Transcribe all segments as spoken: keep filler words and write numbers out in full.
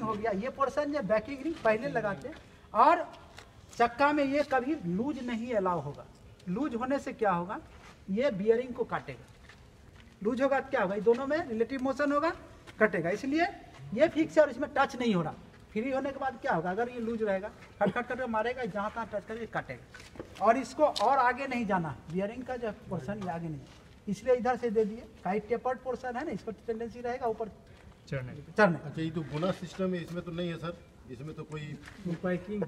हो गया, ये पोर्शन जो बैकिंग रिंग पहले लगाते, और चक्का में ये कभी लूज नहीं अलाउ होगा। लूज होने से क्या होगा, ये बियरिंग को काटेगा। लूज होगा तो क्या होगा, ये दोनों में रिलेटिव मोशन होगा, कटेगा। इसलिए ये फिक्स है और इसमें टच नहीं हो रहा। फ्री होने के बाद क्या होगा, अगर ये लूज रहेगा खट खट करके मारेगा, जहाँ तहाँ टच करके काटेगा। और इसको और आगे नहीं जाना, बियरिंग का जो पोर्शन ये आगे नहीं, इसलिए इधर से दे दिए। कहीं टेपर्ड पोर्शन है ना, इसको टेंडेंसी रहेगा ऊपर चढ़ने चढ़ने। अच्छा, ये तो गुना सिस्टम है, इसमें तो नहीं है सर, इसमें तो कोई पैकिंग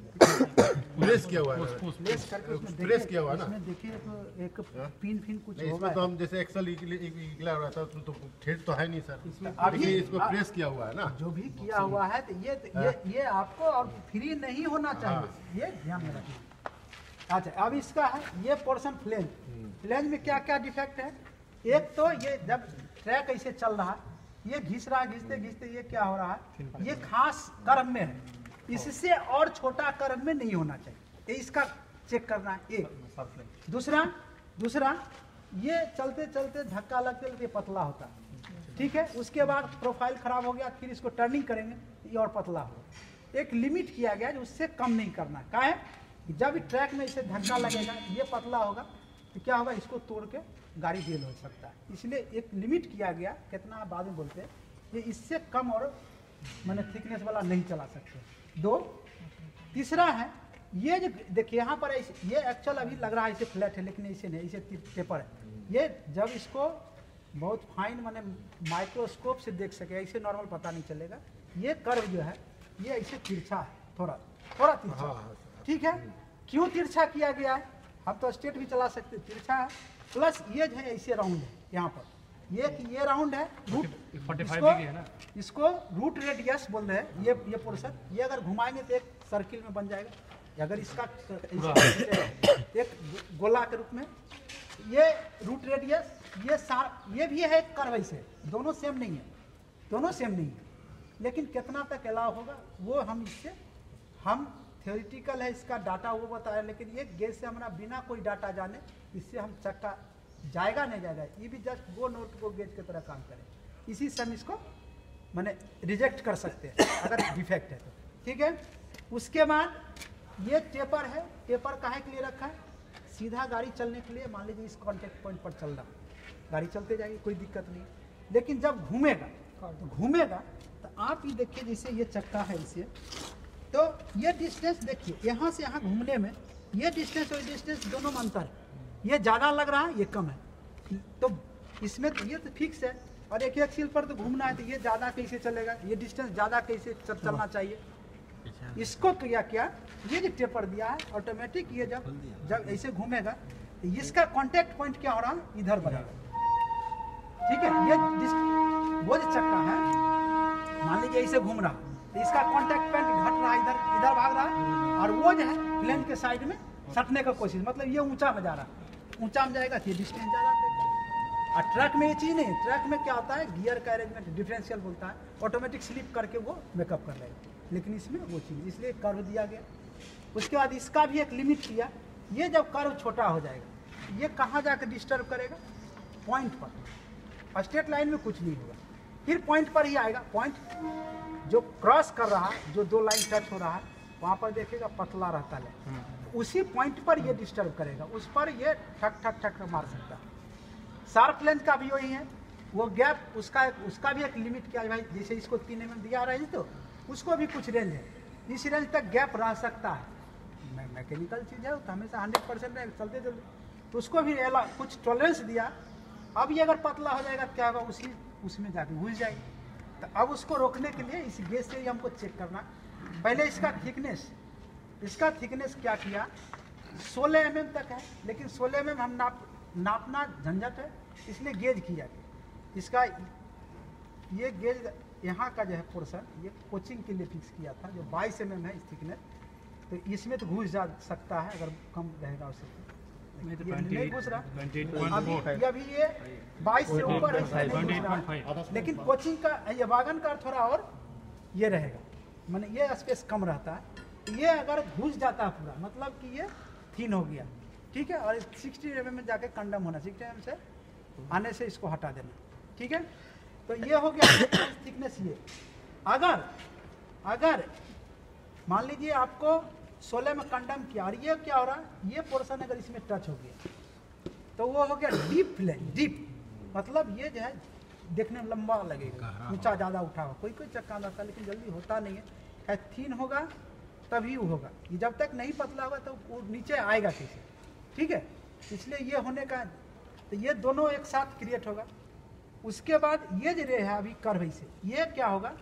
प्रेस किया हुआ है, प्रेस करके उसमें प्रेस किया हुआ है ना, इसमें देखिए तो एक पिन फिन कुछ नहीं, होगा। इसमें तो हम जैसे एक्सल निकला हुआ था, उसमें तो ठेठ तो है नहीं सर, इसमें अभी अभी इसको प्रेस किया हुआ है ना, जो भी किया हुआ है तो ये ये ये आपको और फ्री नहीं होना चाहिए, ये ध्यान में रखिए। अच्छा, अब इसका है ये पोर्शन फ्लेंज। फ्लेंज में क्या क्या डिफेक्ट है, एक तो ये जब ट्रैक ऐसे चल रहा है, ये घिस रहा है, घिसते घिसते ये क्या हो रहा है, ये खास कर्व में है, इससे और छोटा कर्व में नहीं होना चाहिए। ये इसका चेक करना है एक। दूसरा दूसरा ये चलते चलते धक्का लगते लगते पतला होता है, ठीक है। उसके बाद प्रोफाइल खराब हो गया, फिर इसको टर्निंग करेंगे ये और पतला होगा। एक लिमिट किया गया जो उससे कम नहीं करना है। क्या है, जब ट्रैक में इसे धक्का लगेगा, ये पतला होगा तो क्या होगा, इसको तोड़ के गाड़ी फेल हो सकता है। इसलिए एक लिमिट किया गया, कितना बाद में बोलते हैं, ये इससे कम और मैंने थिकनेस वाला नहीं चला सकते। दो तीसरा है ये जो देखिए यहाँ पर ऐसे, ये एक्चुअल अभी लग रहा है इसे फ्लैट है, लेकिन ऐसे नहीं, इसे टेपर है। ये जब इसको बहुत फाइन मैंने माइक्रोस्कोप से देख सके, ऐसे नॉर्मल पता नहीं चलेगा। ये कर्व जो है ये ऐसे तिरछा है, थोड़ा थोड़ा तिरछा, ठीक है। क्यों तिरछा किया गया है, हम तो स्ट्रेट भी चला सकते, तिरछा है। प्लस ये जो है ऐसे राउंड है, यहाँ पर ये ये राउंड है, रूट इसको, है ना? इसको रूट रेडियस बोल रहे हैं। ये ये पोर्शन ये अगर घुमाएंगे तो एक सर्किल में बन जाएगा। अगर इसका एक गोला के रूप में, ये रूट रेडियस, ये सार ये भी है एक कर्व से, दोनों सेम नहीं है, दोनों सेम नहीं है। लेकिन कितना तक अलाउ होगा वो हम इससे, हम थ्योरेटिकल है इसका डाटा वो बताया, लेकिन ये गेज से हमारा बिना कोई डाटा जाने इससे हम चक्का जाएगा नहीं जाएगा, ये भी जस्ट वो नोट वो गेज की तरह काम करे। इसी से हम इसको माने रिजेक्ट कर सकते हैं अगर डिफेक्ट है तो, ठीक है। उसके बाद ये टेपर है, टेपर काहे के लिए रखा है, सीधा गाड़ी चलने के लिए। मान लीजिए इस कॉन्टेक्ट पॉइंट पर चल रहा, गाड़ी चलते जाएगी, कोई दिक्कत नहीं। लेकिन जब घूमेगा तो घूमेगा तो आप ये देखिए, जैसे ये चक्का है इसे, तो ये डिस्टेंस देखिए, यहाँ से यहाँ घूमने में ये डिस्टेंस और डिस्टेंस दोनों में अंतर है। ये ज़्यादा लग रहा है, ये कम है, तो इसमें तो ये तो फिक्स है। और एक एक सील पर तो घूमना है, तो ये ज़्यादा कैसे चलेगा, ये डिस्टेंस ज़्यादा कैसे चलना चाहिए। इसको किया क्या, ये जो टेपर दिया है ऑटोमेटिक, ये जब जब ऐसे घूमेगा तो इसका कांटेक्ट पॉइंट क्या हो रहा है, इधर बनेगा, ठीक है। ये वो जो चक्का है, मान लीजिए ऐसे घूम रहा, तो इसका कांटेक्ट पॉइंट घट रहा है, इधर इधर भाग रहा है, और वो जो है प्लेन के साइड में सटने का कोशिश, मतलब ये ऊंचा में जा रहा है, ऊंचा में जाएगा तो ये डिस्टेंस ज़्यादा देगा। और ट्रक में ये चीज़ नहीं, ट्रक में क्या होता है, गियर का अरेंजमेंट डिफरेंशियल बोलता है, ऑटोमेटिक स्लिप करके वो मेकअप कर लेगा। लेकिन इसमें वो चीज़, इसलिए कर्व दिया गया। उसके बाद इसका भी एक लिमिट किया, ये जब कर्व छोटा हो जाएगा, ये कहाँ जाकर डिस्टर्ब करेगा, पॉइंट पर। स्ट्रेट लाइन में कुछ नहीं होगा, फिर पॉइंट पर ही आएगा। पॉइंट जो क्रॉस कर रहा है, जो दो लाइन टच हो रहा है, वहाँ पर देखेगा पतला रहता है, उसी पॉइंट पर ये डिस्टर्ब करेगा, उस पर ये ठक ठक ठक मार सकता है। शार्प लेंथ का भी वही है, वो गैप उसका उसका भी एक लिमिट किया है भाई। जैसे इसको तीन एम एम दिया रहा है तो उसको भी कुछ रेंज है, इस रेंज तक गैप रह सकता है। मैकेनिकल चीज़ है तो हमेशा हंड्रेड परसेंट चलते चलते, तो उसको भी कुछ टॉलरेंस दिया। अब ये अगर पतला हो जाएगा क्या होगा, उसी उसमें जाके घुस जाएगी। तो अब उसको रोकने के लिए इस गेज से ही हमको चेक करना। पहले इसका थिकनेस, इसका थिकनेस क्या किया, सोलह एम एम तक है, लेकिन सोलह एम एम हम नाप नापना झंझट है, इसलिए गेज किया। इसका ये गेज यहाँ का जो है पोर्शन, ये कोचिंग के लिए फिक्स किया था, जो बाईस एम एम है इस थिकनेस, तो इसमें तो घुस जा सकता है अगर कम रहेगा उससे, नहीं घुस रहा। अभी अभी ये बाईस से ऊपर है, लेकिन कोचिंग का ये वागन का थोड़ा और ये रहेगा, माने ये स्पेस कम रहता है। ये अगर घुस जाता है पूरा, मतलब कि ये थीन हो गया, ठीक है। और सिक्सटी एम एम में जाके कंडम होना, सिक्सटी एम एम से आने से इसको हटा देना, ठीक है। तो ये हो गया थिकनेस। ये अगर अगर मान लीजिए आपको सोलह में कंडम किया और ये क्या हो रहा है, ये पोर्शन अगर इसमें टच हो गया तो वो हो गया डीप फ्लैट। डीप मतलब ये जो है देखने में लंबा लगेगा, ऊंचा ज़्यादा उठा हुआ। कोई कोई चक्का आता है लेकिन जल्दी होता नहीं है। है थीन होगा तभी वो होगा, ये जब तक नहीं पतला होगा तो वो नीचे आएगा कैसे, ठीक है। इसलिए ये होने का, तो ये दोनों एक साथ क्रिएट होगा। उसके बाद ये जो रे है अभी कर्व से, ये क्या होगा,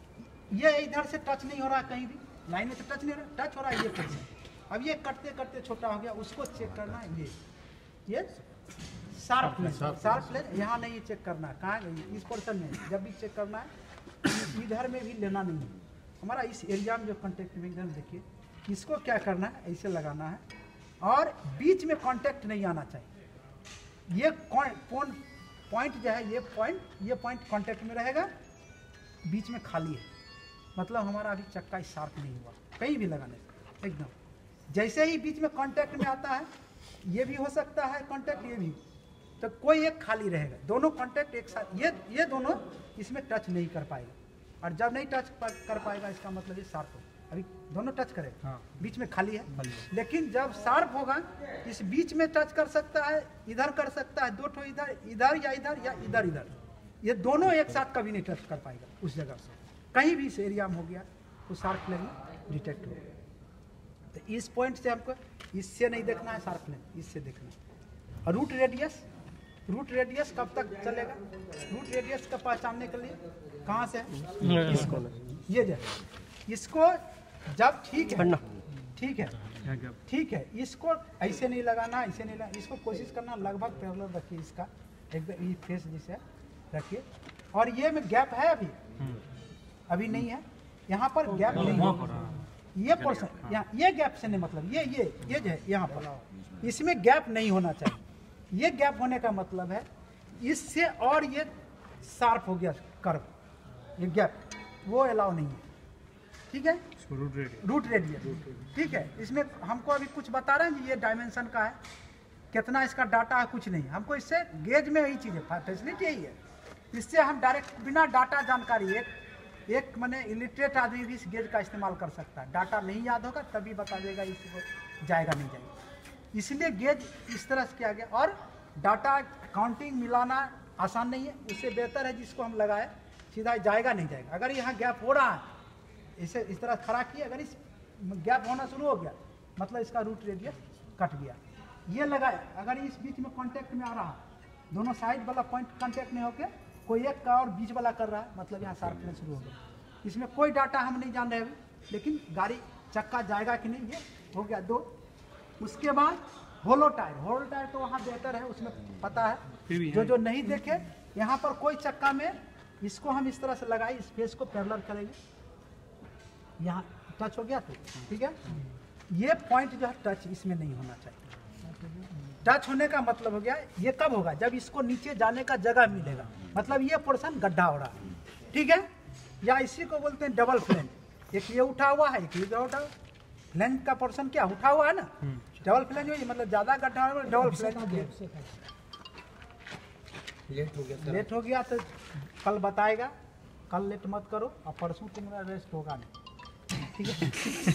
ये इधर से टच नहीं हो रहा कहीं भी, लाइन में तो टच नहीं हो रहा, टच हो रहा है ये पोर्शन। अब ये कटते कटते छोटा हो गया, उसको चेक करना है। ये ये शार्प लेंथ, शार्प लेंथ यहाँ नहीं चेक करना है, कहाँ गई इस पोर्शन में। जब भी चेक करना है इधर में भी लेना नहीं है हमारा, इस एरिया में जो कॉन्टेक्ट में इधर देखिए, इसको क्या करना है, ऐसे लगाना है और बीच में कांटेक्ट नहीं आना चाहिए। ये कौन पॉइंट जो है, ये पॉइंट ये पॉइंट कांटेक्ट में रहेगा, बीच में खाली है, मतलब हमारा अभी चक्का शार्प नहीं हुआ कहीं भी लगाने से एकदम। जैसे ही बीच में कांटेक्ट में आता है, ये भी हो सकता है कांटेक्ट, ये भी, तो कोई एक खाली रहेगा, दोनों कांटेक्ट एक साथ, ये ये दोनों इसमें टच नहीं कर पाएगा। और जब नहीं टच कर पाएगा इसका मतलब ये शार्प हो। अभी दोनों टच करेगा, हाँ। बीच में खाली है, खाली है। लेकिन जब शार्प होगा इस बीच में टच कर सकता है, इधर कर सकता है, दो ठो इधर इधर या इधर या इधर इधर, ये दोनों एक साथ कभी नहीं टच कर पाएगा उस जगह से। कहीं भी इस एरिया में हो गया तो शार्प लेन डिटेक्ट हो। तो इस पॉइंट से हमको इससे नहीं देखना है शार्प लेन, इससे देखना है। और रूट रेडियस, रूट रेडियस कब तक चलेगा, रूट रेडियस का पहचानने के लिए कहाँ से है, इसको ये जो इसको जब ठीक है ठीक है ठीक है इसको ऐसे नहीं लगाना, ऐसे नहीं लगाना, इसको कोशिश करना लगभग पैरेलल रखिए, इसका एकदम ये फेस जिसे रखिए। और ये में गैप है अभी अभी नहीं है, यहाँ पर गैप नहीं है, ये पोर्शन यहाँ ये गैप से नहीं, मतलब ये ये ये जो है यहाँ पर इसमें गैप नहीं होना चाहिए। ये गैप होने का मतलब है इससे और ये शार्प हो गया कर्व, ये गैप वो अलाउ नहीं है, ठीक है। रूट रेडियस, रूट रेडियस ठीक है। इसमें हमको अभी कुछ बता रहे हैं कि ये डायमेंशन का है, कितना इसका डाटा है कुछ नहीं, हमको इससे गेज में यही चीज़ है, फैसिलिटी यही है। इससे हम डायरेक्ट बिना डाटा जानकारी, एक एक मैंने इलिटरेट आदमी भी इस गेज का इस्तेमाल कर सकता है। डाटा नहीं याद होगा तभी बता देगा इसको जाएगा नहीं जाएगा, इसलिए गेज इस तरह से किया गया। और डाटा काउंटिंग मिलाना आसान नहीं है, उससे बेहतर है जिसको हम लगाए सीधा जाएगा नहीं जाएगा। अगर यहाँ गैप हो रहा है, इसे इस तरह खड़ा किया, अगर इस गैप होना शुरू हो गया मतलब इसका रूट रेडियस कट गया। ये लगाए, अगर इस बीच में कांटेक्ट में आ रहा है, दोनों साइड वाला पॉइंट कांटेक्ट में होकर कोई एक का और बीच वाला कर रहा है, मतलब यहाँ शार्प लेन शुरू हो गया। इसमें कोई डाटा हम नहीं जान रहे अभी, लेकिन गाड़ी चक्का जाएगा कि नहीं, ये हो गया दो। उसके बाद होलो टायर, होलो टायर तो वहाँ बेहतर है, उसमें पता है। जो जो नहीं देखे, यहाँ पर कोई चक्का में इसको हम इस तरह से लगाए, इस फेस को पैरेलल करेंगे, यहाँ टच हो गया तो ठीक है। ये पॉइंट जो है टच इसमें नहीं होना चाहिए। टच होने का मतलब हो गया, ये कब होगा, जब इसको नीचे जाने का जगह मिलेगा, मतलब ये पोर्शन गड्ढा हो रहा है, ठीक है। या इसी को बोलते हैं डबल फ्लेन, एक ये उठा हुआ है, एक ये उठा, फ्लेन का पोर्शन क्या उठा हुआ है ना, डबल फ्लेन जो मतलब ज्यादा गड्ढा हो, डबल फ्लेन। लेट हो गया लेट हो गया तो कल बताएगा, कल लेट मत करो, और परसों तुम्हारा रेस्ट होगा नहीं, ठीक है।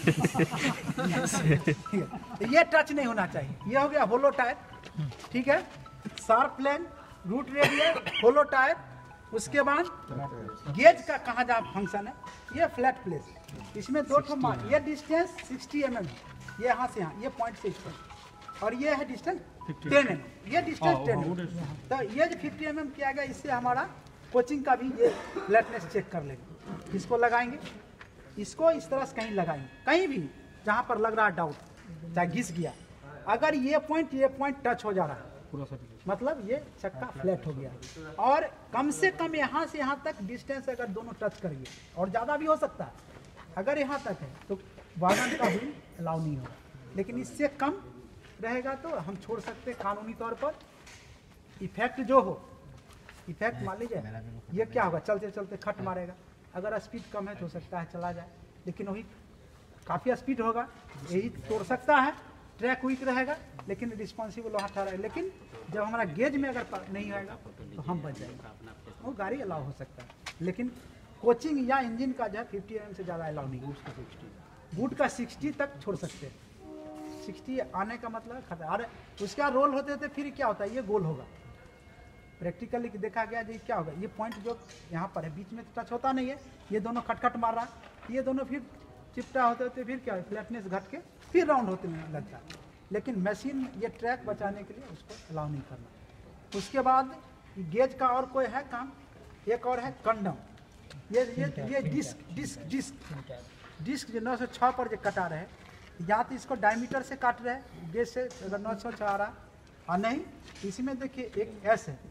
तो ये टच नहीं होना चाहिए। ये हो गया होलो टायर, ठीक है। Sharp plane, root radius, hollow tyre. उसके बाद गेज का कहाँ जा फंक्शन है, ये फ्लैट प्लेस, इसमें दो ठो मार्क, ये डिस्टेंस साठ एम एम, ये यहाँ से यहाँ, ये पॉइंट से इस पर, और ये है डिस्टेंस टेन एम, ये डिस्टेंस टेन एम। तो ये जो फिफ्टी एम एम किया गया, इससे हमारा कोचिंग का भी ये फ्लैटनेस चेक कर लेंगे। इसको लगाएंगे, इसको इस तरह से कहीं लगाएंगे, कहीं भी जहाँ पर लग रहा है डाउट, चाहे घिस गया, अगर ये पॉइंट ये पॉइंट टच हो जा रहा है मतलब ये चक्का फ्लैट हो गया। और कम से कम यहाँ से यहाँ तक डिस्टेंस अगर दोनों टच करेंगे, और ज़्यादा भी हो सकता है, अगर यहाँ तक है तो वाहन का भी अलाउ नहीं होगा, लेकिन इससे कम रहेगा तो हम छोड़ सकते हैं कानूनी तौर पर। इफेक्ट जो हो, इफेक्ट मान लीजिए ये क्या होगा, चलते चलते खट मारेगा, अगर स्पीड कम है तो हो सकता है चला जाए, लेकिन वही काफ़ी स्पीड होगा, यही तोड़ सकता है। ट्रैक वीक रहेगा लेकिन रिस्पॉन्सिबल वहाँ ठहरा है, लेकिन जब हमारा गेज में अगर नहीं आएगा तो हम बच जाएंगे, वो गाड़ी अलाउ हो सकता है। लेकिन कोचिंग या इंजन का जो है फिफ्टी एम से ज़्यादा अलाउ नहीं, गुड्स का सिक्सटी, गुड का सिक्सटी तक छोड़ सकते हैं। सिक्सटी आने का मतलब खतरा। अरे उसका रोल होते होते फिर क्या होता है, ये गोल होगा। प्रैक्टिकली देखा गया जी क्या होगा, ये पॉइंट जो यहाँ पर है बीच में टच होता नहीं है, ये दोनों खटखट मार रहा है, ये दोनों फिर चिपटा होते होते फिर क्या है, फ्लैटनेस घट के फिर राउंड होते लगता है। लेकिन मशीन ये ट्रैक बचाने के लिए उसको अलाउ नहीं करना। उसके बाद गेज का और कोई है काम, एक और है कंडम। ये ये ये डिस्क डिस्क डिस्क डिस्क जो नौ सौ छः पर जो कटा रहे, या तो इसको डायमीटर से काट रहे हैं गेज से, अगर नौ सौ छः आ रहा और नहीं इसमें देखिए एक एस है,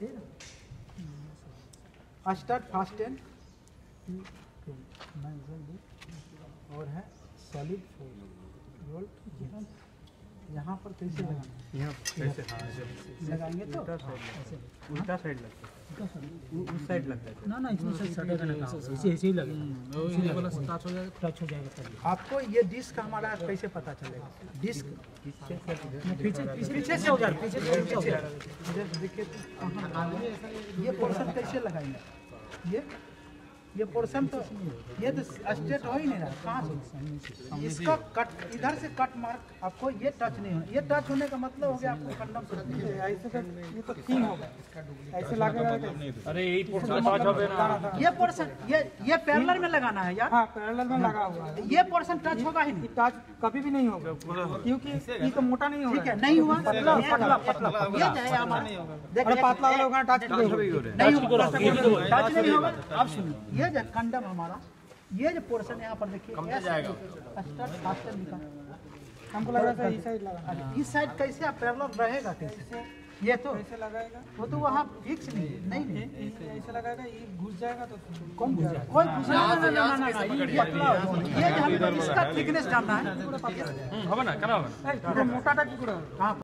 स्टार्ट फास्ट एंड और है सॉलिड वोल्ट। यहाँ पर कैसे लगाना, यहाँ ऐसे हाँ लगाएंगे तो उल्टा साइड लगता है, उस साइड लगता है ना ना इसमें से सटेगा ना, ऐसे ऐसे ही लगेगा, ये वाला टच हो जाएगा, टच हो जाएगा। आपको ये डिस्क हमारा कैसे पता चलेगा, डिस्क पीछे पीछे से होगा, पीछे से पीछे देखिए तो कहाँ ये पोर्शन कैसे लगाएंगे, ये ये पोर्शन तो ये तो स्ट्रेट हो ही नहीं रहा, कहाँ से इसका कट इधर से कट मार्क आपको ये टच नहीं होना, ये टच होने का मतलब हो गया आपको कंडम से ऐसे तो ये तो तीन होगा, ऐसे लगेगा। अरे यही पोर्शन पाँच हो गए ना, ये पोर्शन ये ये पैरेलल में लगाना है यार, हाँ पैरेलल में लगा हुआ है, ये पोर्शन टच होगा ही नहीं, टच कभी भी नहीं होगा क्योंकि ये तो मोटा नहीं होगा। ठीक है, नहीं हुआ पतला पतला पतला ये जो है हमारा अरे पतला वाला होगा टच नहीं होगा, नहीं होगा, टच नहीं होगा। आप सुनिए, ये जो कंडम हमारा ये जो पोर्शन यहाँ पर देखिए हमको लग रहा था इस साइड लगा, इस साइड कैसे आप पैरेलल रहेगा कैसे, ये तो ऐसे लगाएगा, वो तो वहाँ फिक्स नहीं है, नहीं नहीं ऐसे लगाएगा, ये घुस जाएगा तो कौन घुस जाएगा, कोई घुस ना ना ना ना ये पतला हो, ये जो हमको इसका थिकनेस जानना है, হবে না কেন হবে না मोटा टा टुकड़ा। हाँ